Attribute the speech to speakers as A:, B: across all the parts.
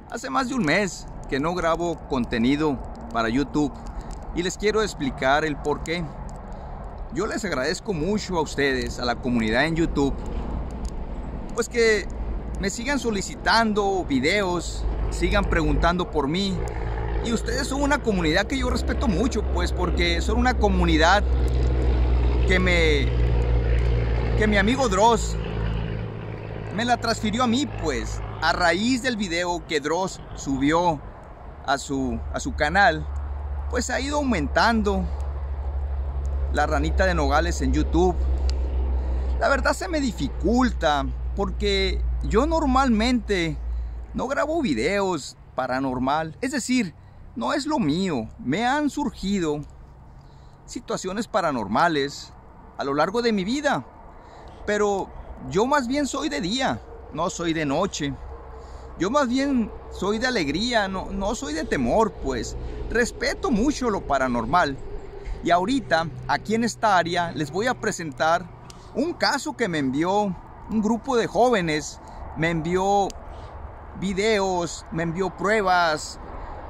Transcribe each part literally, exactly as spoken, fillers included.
A: Hace más de un mes que no grabo contenido para YouTube y les quiero explicar el por qué. Yo les agradezco mucho a ustedes, a la comunidad en YouTube, pues que me sigan solicitando videos, sigan preguntando por mí. Y ustedes son una comunidad que yo respeto mucho, pues porque son una comunidad que me que mi amigo Dross me la transfirió a mí, pues a raíz del video que Dross subió a su, a su canal, pues ha ido aumentando la ranita de Nogales en YouTube. La verdad se me dificulta porque yo normalmente no grabo videos paranormal, es decir, no es lo mío. Me han surgido situaciones paranormales a lo largo de mi vida, pero yo más bien soy de día, no soy de noche. Yo más bien soy de alegría, no, no soy de temor, pues respeto mucho lo paranormal. Y ahorita, aquí en esta área, les voy a presentar un caso que me envió un grupo de jóvenes. Me envió videos, me envió pruebas.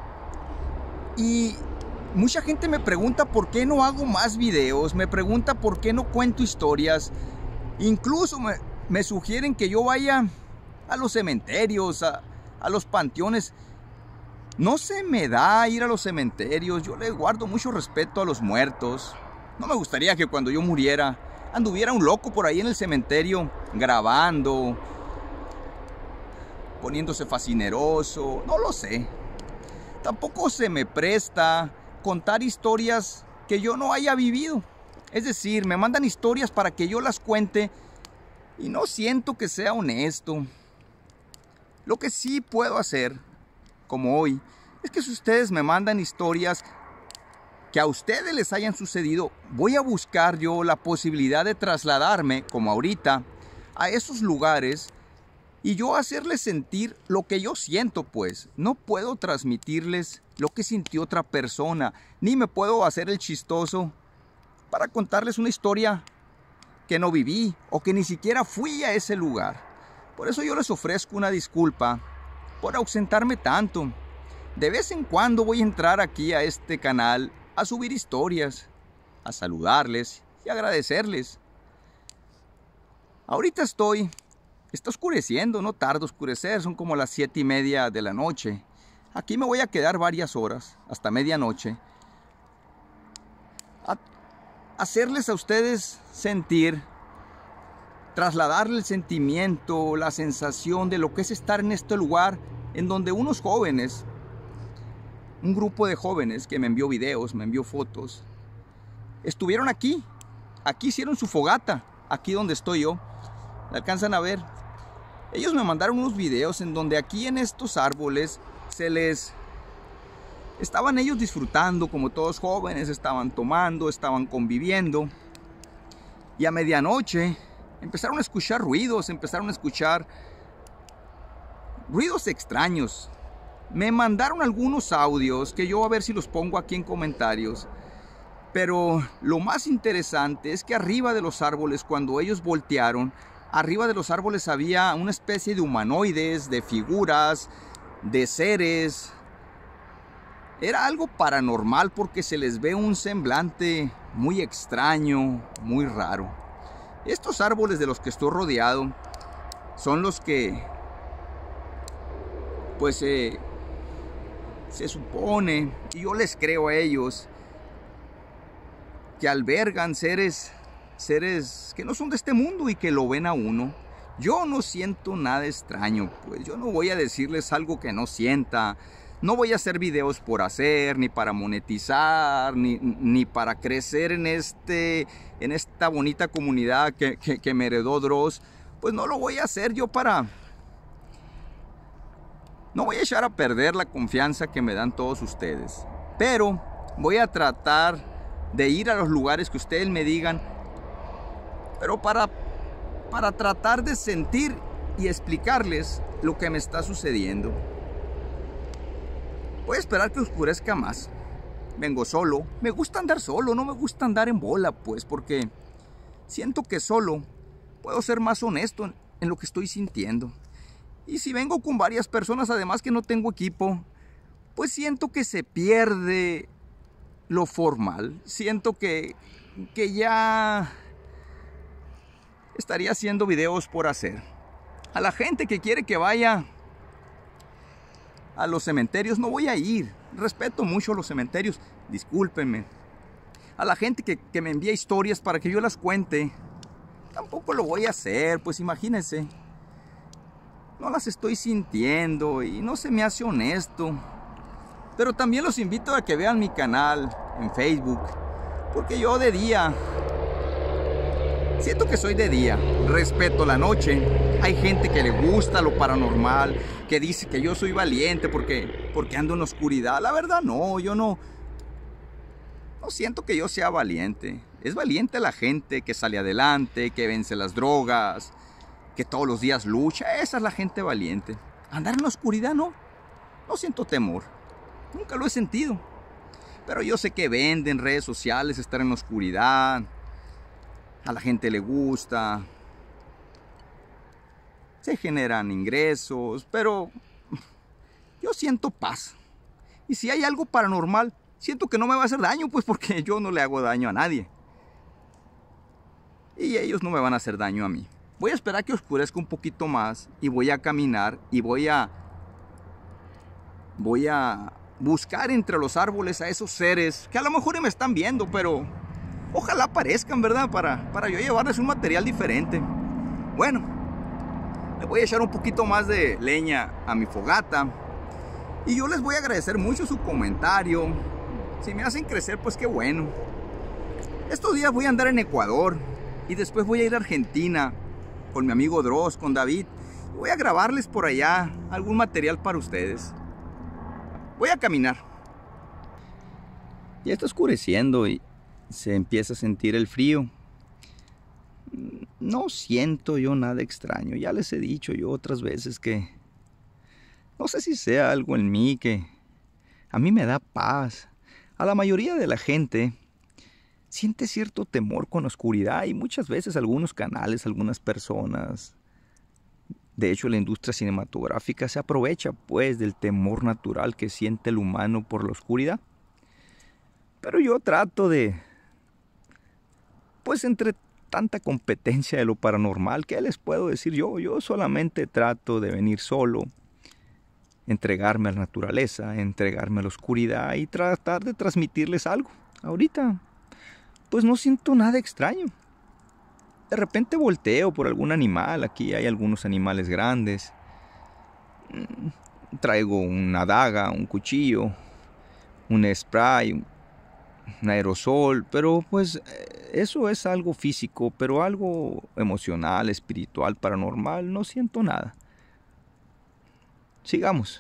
A: Y mucha gente me pregunta por qué no hago más videos, me pregunta por qué no cuento historias. Incluso me, me sugieren que yo vaya a los cementerios, a, a los panteones. No se me da ir a los cementerios. Yo le guardo mucho respeto a los muertos. No me gustaría que cuando yo muriera anduviera un loco por ahí en el cementerio grabando, poniéndose fascineroso. No lo sé. Tampoco se me presta contar historias que yo no haya vivido. Es decir, me mandan historias para que yo las cuente y no siento que sea honesto. Lo que sí puedo hacer, como hoy, es que si ustedes me mandan historias que a ustedes les hayan sucedido, voy a buscar yo la posibilidad de trasladarme, como ahorita, a esos lugares y yo hacerles sentir lo que yo siento, pues. No puedo transmitirles lo que sintió otra persona, ni me puedo hacer el chistoso para contarles una historia que no viví o que ni siquiera fui a ese lugar. Por eso yo les ofrezco una disculpa por ausentarme tanto. De vez en cuando voy a entrar aquí a este canal a subir historias, a saludarles y agradecerles. Ahorita estoy, está oscureciendo, no tarda oscurecer, son como las siete y media de la noche. Aquí me voy a quedar varias horas, hasta medianoche, a hacerles a ustedes sentir, trasladarle el sentimiento, la sensación de lo que es estar en este lugar en donde unos jóvenes, un grupo de jóvenes que me envió videos, me envió fotos, estuvieron aquí, aquí hicieron su fogata, aquí donde estoy yo, ¿la alcanzan a ver? Ellos me mandaron unos videos en donde aquí en estos árboles se les... estaban ellos disfrutando como todos jóvenes, estaban tomando, estaban conviviendo. Y a medianoche empezaron a escuchar ruidos, empezaron a escuchar ruidos extraños. Me mandaron algunos audios que yo a ver si los pongo aquí en comentarios. Pero lo más interesante es que arriba de los árboles, cuando ellos voltearon, arriba de los árboles había una especie de humanoides, de figuras, de seres. Era algo paranormal porque se les ve un semblante muy extraño, muy raro. Estos árboles de los que estoy rodeado son los que, pues, eh, se supone, y yo les creo a ellos, que albergan seres, seres que no son de este mundo y que lo ven a uno. Yo no siento nada extraño, pues yo no voy a decirles algo que no sienta. No voy a hacer videos por hacer, ni para monetizar, ni, ni para crecer en, este, en esta bonita comunidad que, que, que me heredó Dross. Pues no lo voy a hacer yo para... No voy a echar a perder la confianza que me dan todos ustedes. Pero voy a tratar de ir a los lugares que ustedes me digan. Pero para, para tratar de sentir y explicarles lo que me está sucediendo. Voy a esperar que oscurezca más. Vengo solo. Me gusta andar solo, no me gusta andar en bola, pues, porque siento que solo puedo ser más honesto en, en lo que estoy sintiendo. Y si vengo con varias personas, además que no tengo equipo, pues siento que se pierde lo formal. Siento que, que ya estaría haciendo videos por hacer. A la gente que quiere que vaya a los cementerios, no voy a ir. Respeto mucho los cementerios, discúlpenme. A la gente que, que me envía historias para que yo las cuente, tampoco lo voy a hacer, pues imagínense. No las estoy sintiendo y no se me hace honesto. Pero también los invito a que vean mi canal en Facebook, porque yo de día, siento que soy de día, respeto la noche. Hay gente que le gusta lo paranormal, que dice que yo soy valiente porque, porque ando en la oscuridad. La verdad no, yo no, no siento que yo sea valiente. Es valiente la gente que sale adelante, que vence las drogas, que todos los días lucha. Esa es la gente valiente. Andar en la oscuridad no, no siento temor. Nunca lo he sentido. Pero yo sé que venden redes sociales estar en la oscuridad. A la gente le gusta. Se generan ingresos. Pero yo siento paz. Y si hay algo paranormal, siento que no me va a hacer daño, pues porque yo no le hago daño a nadie. Y ellos no me van a hacer daño a mí. Voy a esperar que oscurezca un poquito más y voy a caminar y voy a voy a buscar entre los árboles a esos seres que a lo mejor me están viendo, pero ojalá aparezcan, ¿verdad? Para, para yo llevarles un material diferente. Bueno, le voy a echar un poquito más de leña a mi fogata y yo les voy a agradecer mucho su comentario. Si me hacen crecer, pues qué bueno. Estos días voy a andar en Ecuador y después voy a ir a Argentina con mi amigo Dross, con David. Voy a grabarles por allá algún material para ustedes. Voy a caminar. Ya está oscureciendo y se empieza a sentir el frío. No siento yo nada extraño. Ya les he dicho yo otras veces que no sé si sea algo en mí que a mí me da paz. A la mayoría de la gente siente cierto temor con la oscuridad y muchas veces algunos canales, algunas personas, de hecho la industria cinematográfica se aprovecha pues del temor natural que siente el humano por la oscuridad. Pero yo trato de, pues entre tanta competencia de lo paranormal, ¿qué les puedo decir yo? Yo solamente trato de venir solo, entregarme a la naturaleza, entregarme a la oscuridad y tratar de transmitirles algo. Ahorita pues no siento nada extraño. De repente volteo por algún animal. Aquí hay algunos animales grandes. Traigo una daga, un cuchillo, un spray, un aerosol. Pero pues eso es algo físico, pero algo emocional, espiritual, paranormal, no siento nada. Sigamos.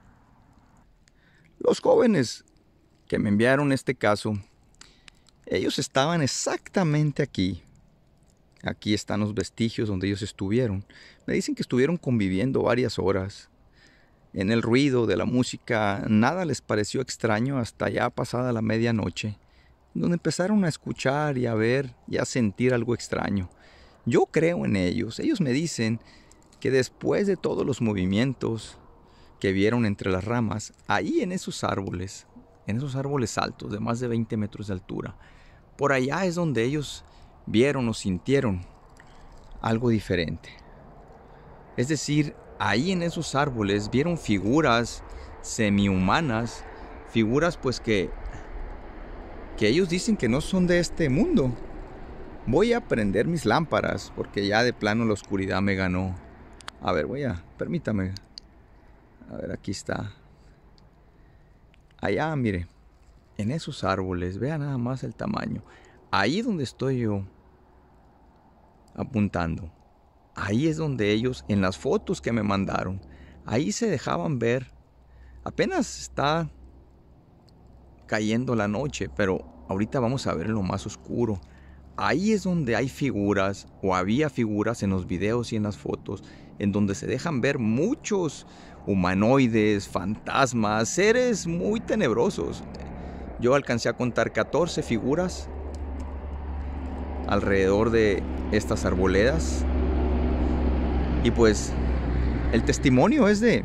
A: Los jóvenes que me enviaron este caso, ellos estaban exactamente aquí. Aquí están los vestigios donde ellos estuvieron. Me dicen que estuvieron conviviendo varias horas. En el ruido de la música, nada les pareció extraño hasta ya pasada la medianoche, donde empezaron a escuchar y a ver y a sentir algo extraño. Yo creo en ellos. Ellos me dicen que después de todos los movimientos que vieron entre las ramas, ahí en esos árboles, en esos árboles altos de más de veinte metros de altura, por allá es donde ellos vieron o sintieron algo diferente. Es decir, ahí en esos árboles vieron figuras semi-humanas, figuras pues que, que ellos dicen que no son de este mundo. Voy a prender mis lámparas porque ya de plano la oscuridad me ganó. A ver, voy a, permítame. A ver, aquí está. Allá, mire, en esos árboles, vea nada más el tamaño. Ahí donde estoy yo apuntando, ahí es donde ellos, en las fotos que me mandaron, ahí se dejaban ver. Apenas está cayendo la noche, pero ahorita vamos a ver lo más oscuro. Ahí es donde hay figuras, o había figuras en los videos y en las fotos, en donde se dejan ver muchos humanoides, fantasmas, seres muy tenebrosos. Yo alcancé a contar catorce figuras alrededor de estas arboledas. Y pues el testimonio es de,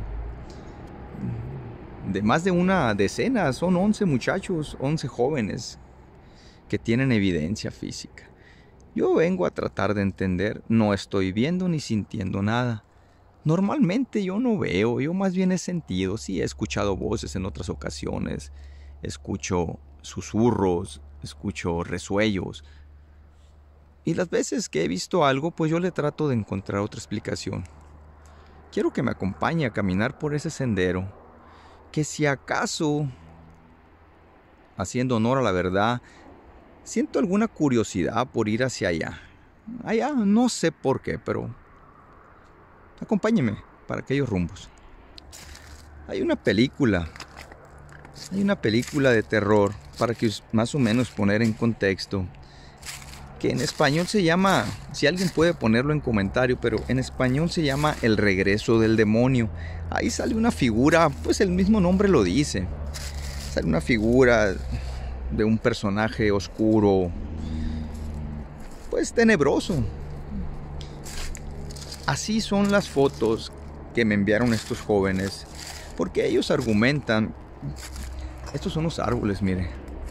A: de más de una decena. Son once muchachos, once jóvenes que tienen evidencia física. Yo vengo a tratar de entender, no estoy viendo ni sintiendo nada. Normalmente yo no veo, yo más bien he sentido, sí he escuchado voces en otras ocasiones, escucho susurros, escucho resuellos. Y las veces que he visto algo, pues yo le trato de encontrar otra explicación. Quiero que me acompañe a caminar por ese sendero, que si acaso, haciendo honor a la verdad, siento alguna curiosidad por ir hacia allá. Allá, no sé por qué, pero acompáñeme para aquellos rumbos. Hay una película, hay una película de terror, para que más o menos poner en contexto, que en español se llama, si alguien puede ponerlo en comentario, pero en español se llama El regreso del demonio. Ahí sale una figura, pues el mismo nombre lo dice. Sale una figura de un personaje oscuro, pues tenebroso. Así son las fotos que me enviaron estos jóvenes, porque ellos argumentan, estos son los árboles, mire.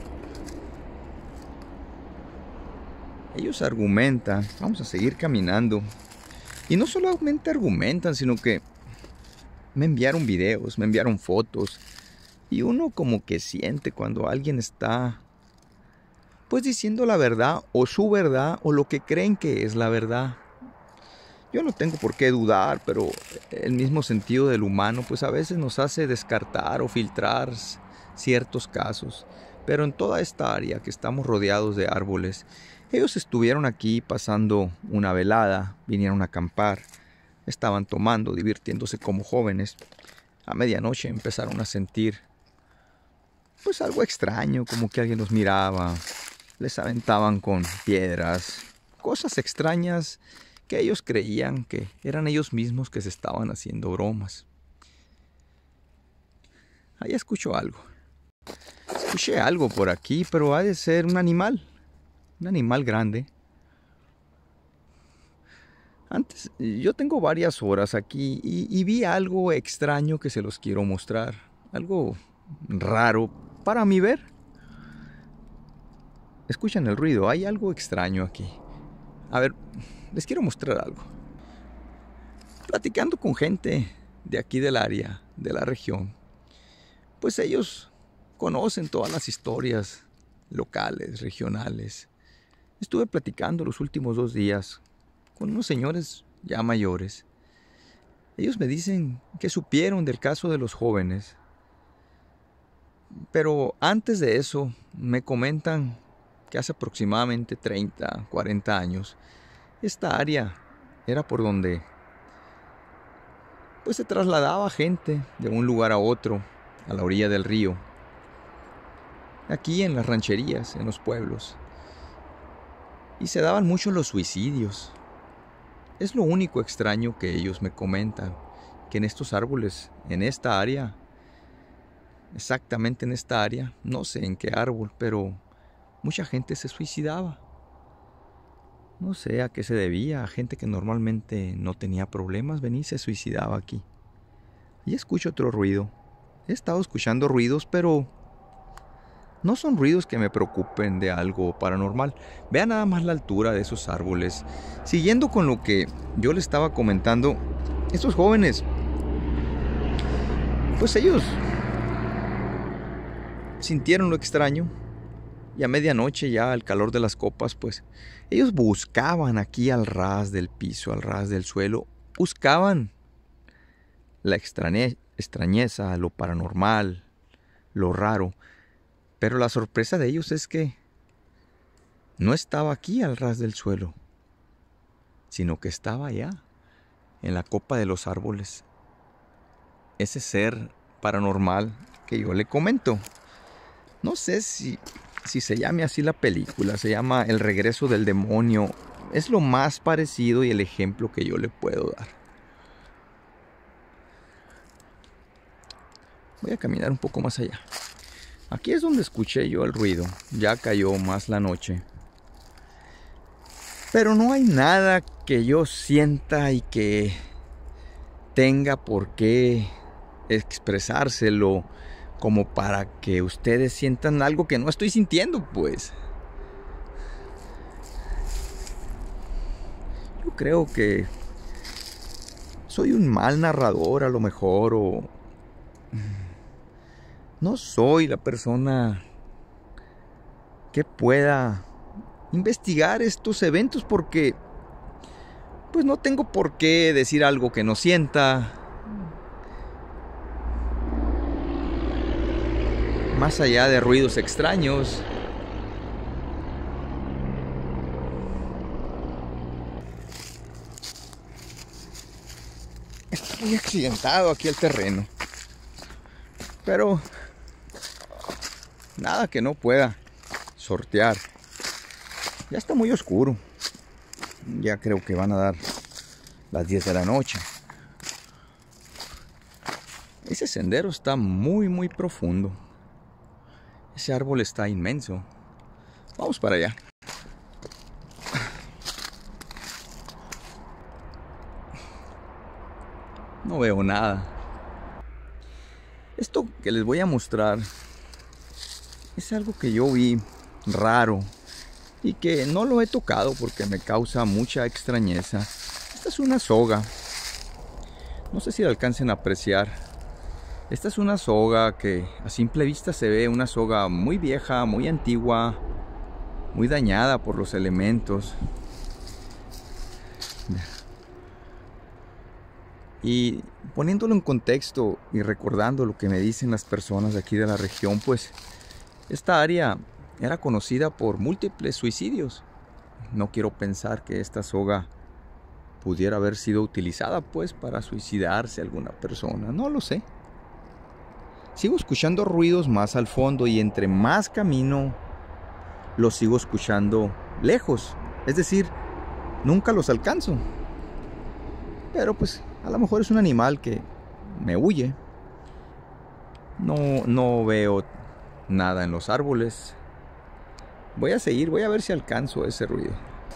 A: Ellos argumentan, vamos a seguir caminando, y no solamente argumentan, sino que me enviaron videos, me enviaron fotos, y uno como que siente cuando alguien está pues diciendo la verdad, o su verdad, o lo que creen que es la verdad. Yo no tengo por qué dudar, pero el mismo sentido del humano pues a veces nos hace descartar o filtrar ciertos casos. Pero en toda esta área que estamos rodeados de árboles, ellos estuvieron aquí pasando una velada, vinieron a acampar, estaban tomando, divirtiéndose como jóvenes. A medianoche empezaron a sentir pues algo extraño, como que alguien los miraba, les aventaban con piedras, cosas extrañas que ellos creían que eran ellos mismos que se estaban haciendo bromas. Ahí escucho algo. Escuché algo por aquí, pero ha de ser un animal, un animal grande. Antes, yo tengo varias horas aquí y, y vi algo extraño que se los quiero mostrar. Algo raro para mi ver. Escuchan el ruido, hay algo extraño aquí. A ver, les quiero mostrar algo. Platicando con gente de aquí del área, de la región, pues ellos conocen todas las historias locales, regionales. Estuve platicando los últimos dos días con unos señores ya mayores. Ellos me dicen que supieron del caso de los jóvenes, pero antes de eso me comentan que hace aproximadamente treinta, cuarenta años, esta área era por donde pues se trasladaba gente de un lugar a otro, a la orilla del río, aquí en las rancherías, en los pueblos, y se daban mucho los suicidios. Es lo único extraño que ellos me comentan, que en estos árboles, en esta área, exactamente en esta área, no sé en qué árbol, pero mucha gente se suicidaba. No sé a qué se debía, a gente que normalmente no tenía problemas, venía y se suicidaba aquí. Y escucho otro ruido. He estado escuchando ruidos, pero no son ruidos que me preocupen de algo paranormal. Vean nada más la altura de esos árboles. Siguiendo con lo que yo les estaba comentando, estos jóvenes, pues ellos sintieron lo extraño. Y a medianoche, ya al calor de las copas, pues ellos buscaban aquí al ras del piso, al ras del suelo, buscaban la extrañe- extrañeza, lo paranormal, lo raro. Pero la sorpresa de ellos es que no estaba aquí al ras del suelo, sino que estaba allá, en la copa de los árboles. Ese ser paranormal que yo le comento. No sé si... Si se llame así la película, se llama El regreso del demonio. Es lo más parecido y el ejemplo que yo le puedo dar. Voy a caminar un poco más allá. Aquí es donde escuché yo el ruido. Ya cayó más la noche. Pero no hay nada que yo sienta y que tenga por qué expresárselo como para que ustedes sientan algo que no estoy sintiendo, pues. Yo creo que soy un mal narrador a lo mejor, o no soy la persona que pueda investigar estos eventos, porque pues no tengo por qué decir algo que no sienta. Más allá de ruidos extraños, está muy accidentado aquí el terreno, pero nada que no pueda sortear. Ya está muy oscuro, ya creo que van a dar las diez de la noche. Ese sendero está muy muy profundo. Ese árbol está inmenso. Vamos para allá. No veo nada. Esto que les voy a mostrar es algo que yo vi raro y que no lo he tocado porque me causa mucha extrañeza. Esta es una soga. No sé si la alcancen a apreciar. Esta es una soga que a simple vista se ve una soga muy vieja, muy antigua, muy dañada por los elementos. Y poniéndolo en contexto y recordando lo que me dicen las personas de aquí de la región, pues esta área era conocida por múltiples suicidios. No quiero pensar que esta soga pudiera haber sido utilizada pues para suicidarse alguna persona, no lo sé. Sigo escuchando ruidos más al fondo y entre más camino los sigo escuchando lejos. Es decir, nunca los alcanzo. Pero pues a lo mejor es un animal que me huye. No, no veo nada en los árboles. Voy a seguir, voy a ver si alcanzo ese ruido.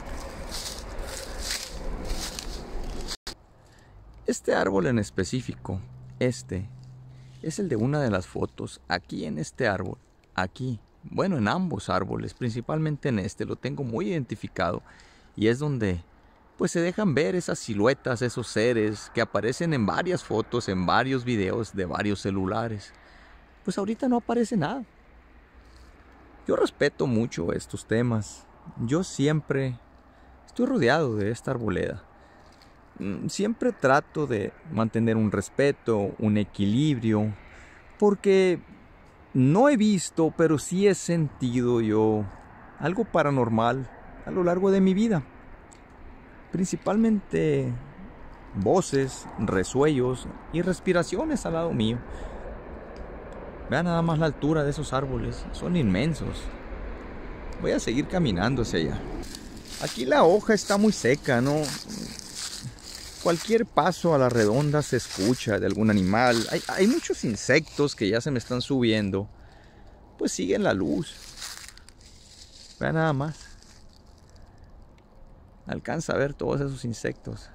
A: Este árbol en específico, este, es el de una de las fotos. Aquí en este árbol, aquí, bueno, en ambos árboles, principalmente en este, lo tengo muy identificado. Y es donde, pues se dejan ver esas siluetas, esos seres que aparecen en varias fotos, en varios videos de varios celulares. Pues ahorita no aparece nada. Yo respeto mucho estos temas. Yo siempre estoy rodeado de esta arboleda. Siempre trato de mantener un respeto, un equilibrio, porque no he visto, pero sí he sentido yo algo paranormal a lo largo de mi vida. Principalmente voces, resuellos y respiraciones al lado mío. Vean nada más la altura de esos árboles, son inmensos. Voy a seguir caminando hacia allá. Aquí la hoja está muy seca, ¿no? Cualquier paso a la redonda se escucha de algún animal. Hay, hay muchos insectos que ya se me están subiendo. Pues siguen la luz. Vean nada más. Alcanza a ver todos esos insectos.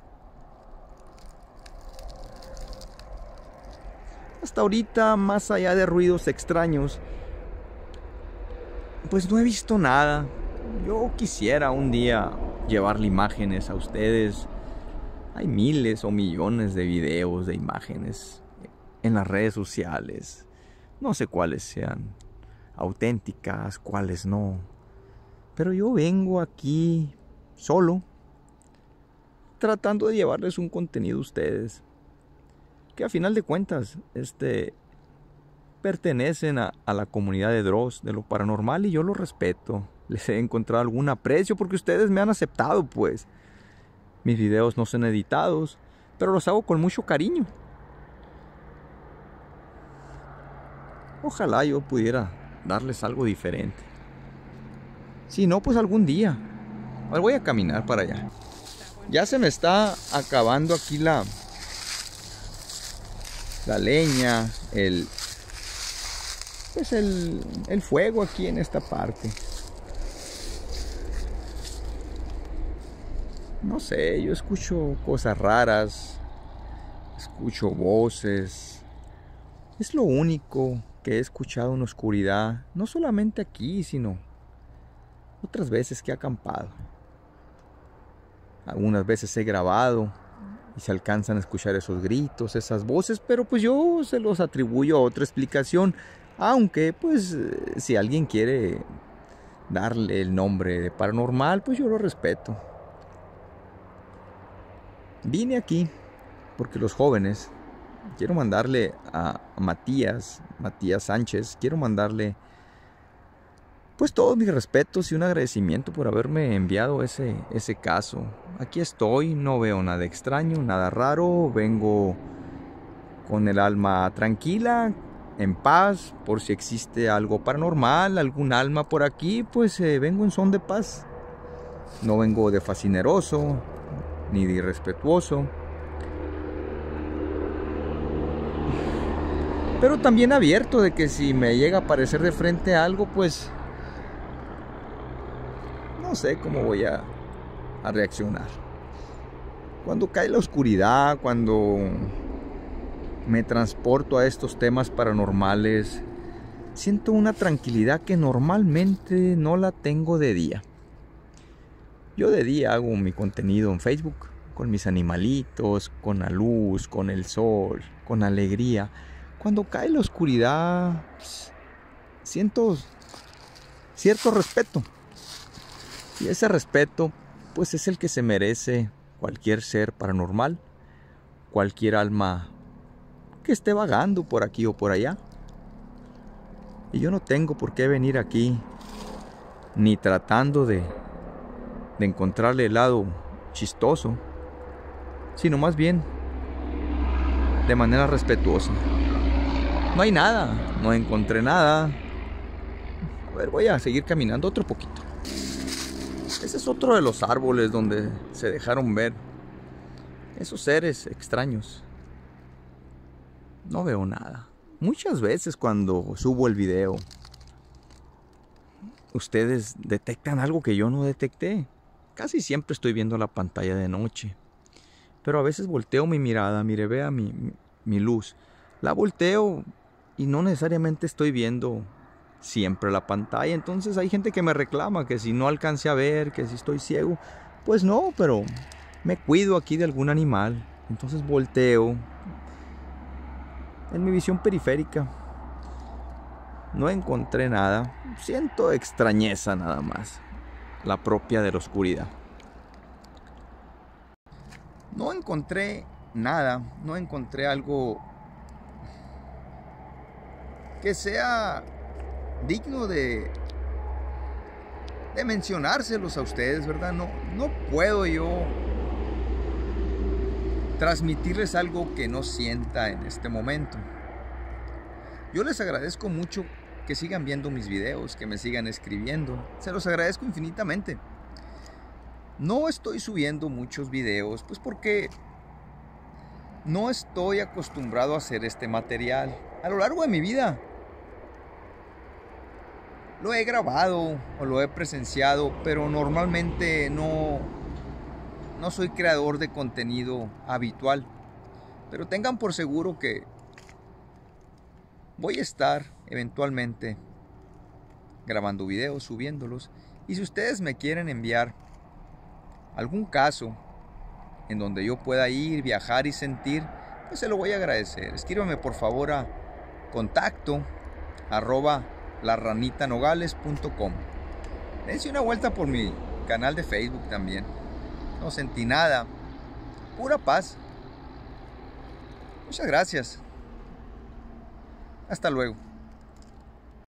A: Hasta ahorita, más allá de ruidos extraños, pues no he visto nada. Yo quisiera un día llevarle imágenes a ustedes. Hay miles o millones de videos, de imágenes en las redes sociales. No sé cuáles sean auténticas, cuáles no. Pero yo vengo aquí solo, tratando de llevarles un contenido a ustedes, que a final de cuentas este, pertenecen a, a la comunidad de Dross, de lo paranormal, y yo lo respeto. Les he encontrado algún aprecio porque ustedes me han aceptado, pues. Mis videos no son editados, pero los hago con mucho cariño. Ojalá yo pudiera darles algo diferente. Si no, pues algún día. Ahora voy a caminar para allá. Ya se me está acabando aquí la, la leña, el, pues el, el fuego aquí en esta parte. No sé, yo escucho cosas raras. escucho voces. Es lo único que he escuchado en oscuridad, no solamente aquí, sino otras veces que he acampado. Algunas veces he grabado y se alcanzan a escuchar esos gritos, esas voces, pero pues yo se los atribuyo a otra explicación, aunque pues si alguien quiere darle el nombre de paranormal, pues yo lo respeto. Vine aquí porque los jóvenes, quiero mandarle a Matías, Matías Sánchez, quiero mandarle pues todos mis respetos y un agradecimiento por haberme enviado ese, ese caso. Aquí estoy, no veo nada extraño, nada raro, vengo con el alma tranquila, en paz, por si existe algo paranormal, algún alma por aquí, pues eh, vengo en son de paz. No vengo de fascineroso, ni de irrespetuoso. Pero también abierto de que si me llega a aparecer de frente algo, pues no sé cómo voy a, a reaccionar. Cuando cae la oscuridad, cuando me transporto a estos temas paranormales, siento una tranquilidad que normalmente no la tengo de día. Yo de día hago mi contenido en Facebook, con mis animalitos, con la luz, con el sol, con alegría. Cuando cae la oscuridad, pues, siento cierto respeto. Y ese respeto, pues es el que se merece cualquier ser paranormal, cualquier alma que esté vagando por aquí o por allá. Y yo no tengo por qué venir aquí, ni tratando de, de encontrarle el lado chistoso, sino más bien de manera respetuosa. No hay nada, no encontré nada. A ver, voy a seguir caminando otro poquito. Ese es otro de los árboles donde se dejaron ver esos seres extraños. No veo nada. Muchas veces cuando subo el video, ustedes detectan algo que yo no detecté. Casi siempre estoy viendo la pantalla de noche. Pero a veces volteo mi mirada, mire, vea mi, mi, mi luz. La volteo y no necesariamente estoy viendo siempre la pantalla. Entonces hay gente que me reclama que si no alcancé a ver, que si estoy ciego. Pues no, pero me cuido aquí de algún animal. Entonces volteo. En mi visión periférica no encontré nada. Siento extrañeza nada más, la propia de la oscuridad. No encontré nada, no encontré algo que sea digno de, de mencionárselos a ustedes, ¿verdad? No, no puedo yo transmitirles algo que no sienta en este momento. Yo les agradezco mucho que sigan viendo mis videos, que me sigan escribiendo. Se los agradezco infinitamente. No estoy subiendo muchos videos, pues porque no estoy acostumbrado a hacer este material. A lo largo de mi vida lo he grabado o lo he presenciado, pero normalmente no, no soy creador de contenido habitual. Pero tengan por seguro que voy a estar eventualmente grabando videos, subiéndolos. Y si ustedes me quieren enviar algún caso en donde yo pueda ir, viajar y sentir, pues se lo voy a agradecer. Escríbame por favor a contacto arroba larranitanogales punto com. Dense una vuelta por mi canal de Facebook también. No sentí nada, pura paz. Muchas gracias. Hasta luego.